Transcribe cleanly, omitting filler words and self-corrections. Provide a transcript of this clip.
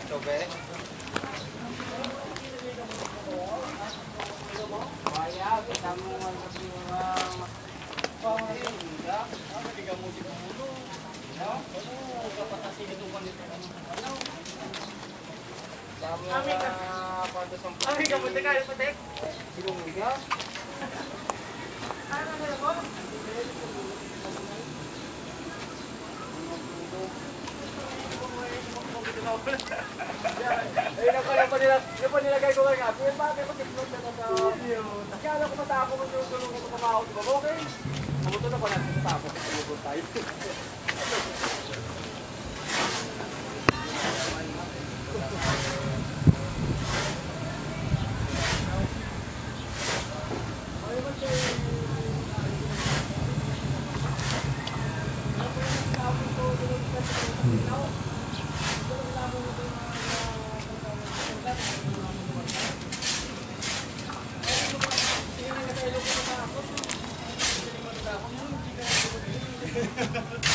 Chobe. Kaya, kita mo naman sa pangalaga. Hindi ka mo siguro. Kapatasin ito pa nito. Dami na pada sa Ami ka mo tayo patek. Silong nga. Ano na ko? Ay, napanilagay ko nga. Kaya bakit mag-upload na sa video? Kaya alam ko matako mo yung tulong ko kumakaw. Diba? Okay? Mabuto na pa natin matako. Tulong tayo. Ha ha ha.